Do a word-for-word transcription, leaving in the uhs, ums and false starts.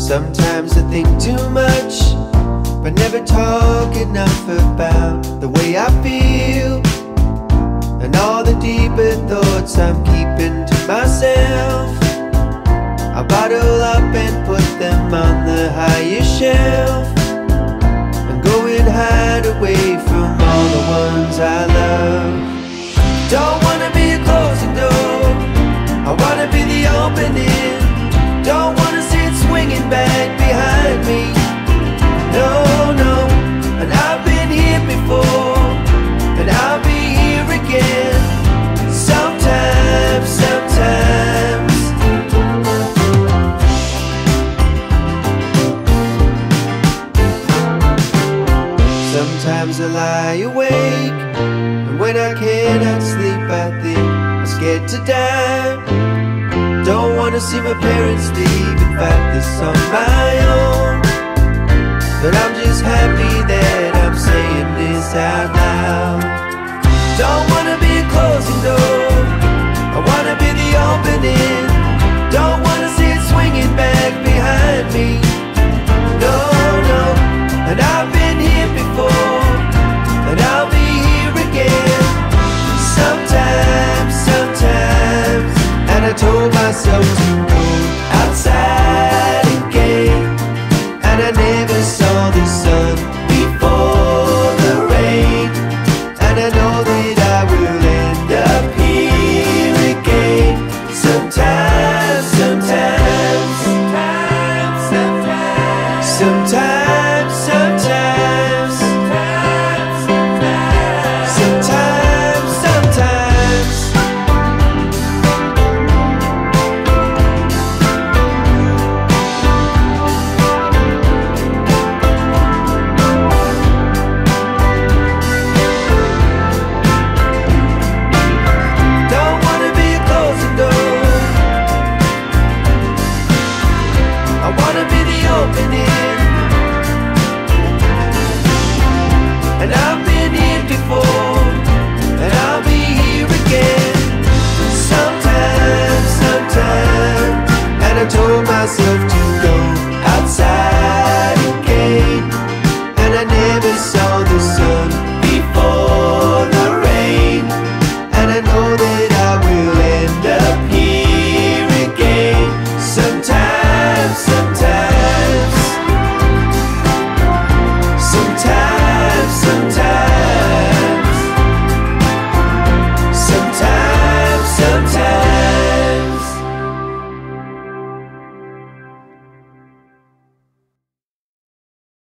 Sometimes I think too much, but never talk enough about the way I feel, and all the deeper thoughts I'm keeping to myself. I bottle up and put them on the higher shelf, and go and hide away from all the ones I love. Don't wanna be a closing door, I wanna be the opening. Don't wanna see it swinging back behind me. No, no, and I've been here before, and I'll be here again. Sometimes, sometimes. Sometimes I lie awake, and when I cannot sleep I think I'm scared to die. Don't wanna see my parents leave and fight this on my own, but I'm just happy that I'm saying this out loud. Don't wanna be a closing door, I wanna be the opening. Don't wanna see it swinging back behind me. No, no, and I've been here before, and I'll be here again. Sometimes, sometimes. And I told myself to go outside again, and I never saw the sun before the rain. And I know that I will end up here again. Sometimes, sometimes, sometimes, sometimes, sometimes, sometimes, sometimes, sometimes. And I've been here before, and I'll be here again. Sometimes, sometimes. And I told myself